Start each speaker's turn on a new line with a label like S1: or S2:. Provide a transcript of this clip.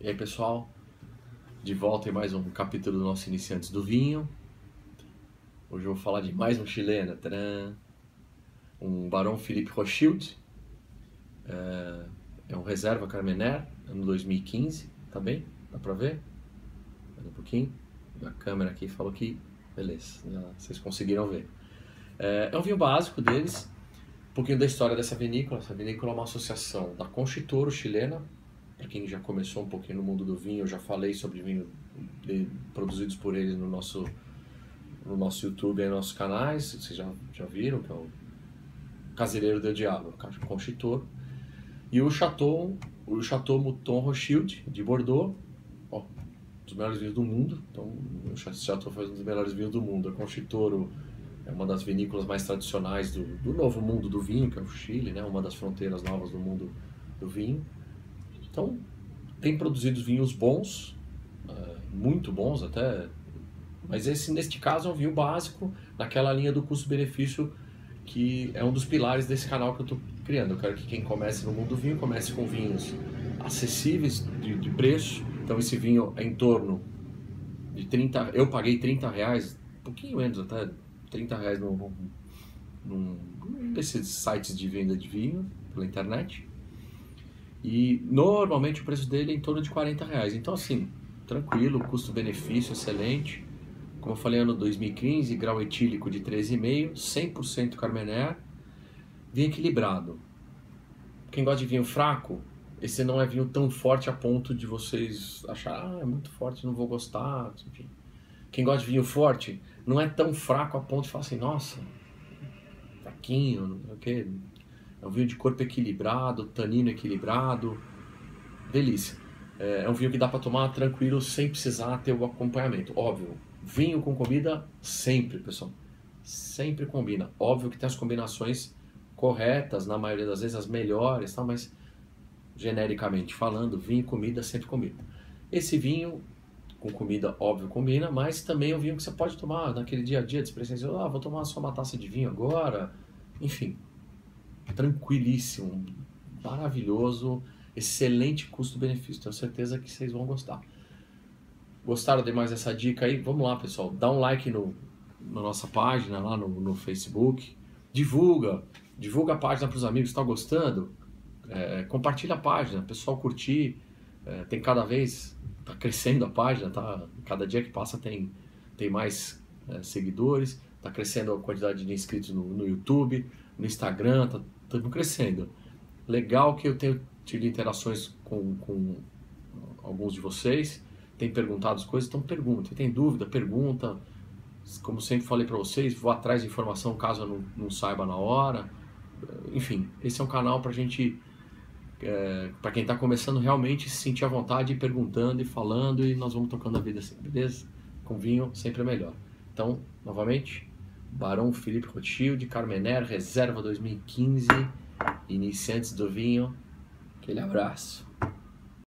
S1: E aí, pessoal, de volta em mais um capítulo do nosso Iniciantes do Vinho. Hoje eu vou falar de mais um chileno, tcharam! Um Barão Philippe Rothschild, é um reserva Carmenère, ano 2015, tá bem? Dá pra ver? Um pouquinho, a câmera aqui falou que, beleza, vocês conseguiram ver. É um vinho básico deles, um pouquinho da história dessa vinícola. Essa vinícola é uma associação da Conchitoro chilena. Para quem já começou um pouquinho no mundo do vinho, eu já falei sobre vinho produzidos por eles no nosso YouTube e nos nossos canais, vocês já viram, que é o Casereiro del Diablo, Conchitoro. E o Chateau Mouton Rothschild, de Bordeaux, ó, um dos melhores vinhos do mundo. Então, o Chateau faz um dos melhores vinhos do mundo. A Conchitoro é uma das vinícolas mais tradicionais do novo mundo do vinho, que é o Chile, né? Uma das fronteiras novas do mundo do vinho. Então, tem produzido vinhos bons, muito bons até, mas neste caso é um vinho básico, naquela linha do custo-benefício, que é um dos pilares desse canal que eu estou criando. Eu quero que quem comece no mundo do vinho comece com vinhos acessíveis de preço. Então esse vinho é em torno de 30, eu paguei R$30, um pouquinho menos até, R$30 num desses sites de venda de vinho pela internet. E normalmente o preço dele é em torno de R$40. Então assim, tranquilo, custo-benefício excelente. Como eu falei, ano 2015, grau etílico de 13,5, 100% Carmenère, vinho equilibrado. Quem gosta de vinho fraco, esse não é vinho tão forte a ponto de vocês achar, é muito forte, não vou gostar, enfim. Quem gosta de vinho forte, não é tão fraco a ponto de falar assim, nossa, fraquinho, não sei o quê. É um vinho de corpo equilibrado, tanino equilibrado, delícia. É um vinho que dá para tomar tranquilo, sem precisar ter o acompanhamento. Óbvio, vinho com comida sempre, pessoal, sempre combina. Óbvio que tem as combinações corretas, na maioria das vezes as melhores, tá? Mas genericamente falando, vinho e comida sempre combina. Esse vinho com comida, óbvio, combina, mas também é um vinho que você pode tomar naquele dia a dia, despretensioso, vou tomar só uma taça de vinho agora, enfim. Tranquilíssimo, maravilhoso, excelente custo-benefício. Tenho certeza que vocês vão gostar. Gostaram demais dessa dica aí? Vamos lá, pessoal. Dá um like na nossa página, lá no Facebook. Divulga a página para os amigos que estão gostando. Compartilha a página, pessoal curtir. Tem cada vez, está crescendo a página, tá? Cada dia que passa tem mais seguidores. Está crescendo a quantidade de inscritos no YouTube, no Instagram, tá tudo crescendo. Legal que eu tenho tido interações com alguns de vocês, tem perguntado as coisas, então pergunta. Tem dúvida, pergunta. Como sempre falei para vocês, vou atrás de informação caso eu não saiba na hora. Enfim, esse é um canal para gente, para quem está começando realmente se sentir à vontade, perguntando e falando, e nós vamos tocando a vida assim, beleza? Com vinho sempre é melhor. Então, novamente, Barão Philippe Rothschild, Carmenère, Reserva 2015, Iniciantes do Vinho. Aquele abraço.